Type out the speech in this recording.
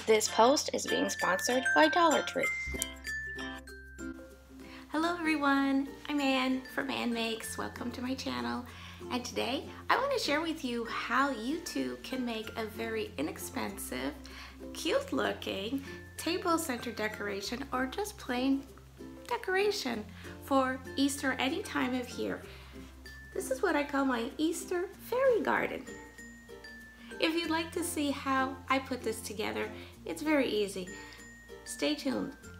This post is being sponsored by Dollar Tree. Hello everyone, I'm Ann from Ann Makes. Welcome to my channel. And today I want to share with you how you too can make a very inexpensive, cute looking table center decoration or just plain decoration for Easter any time of year. This is what I call my Easter fairy garden. If you'd like to see how I put this together, it's very easy. Stay tuned.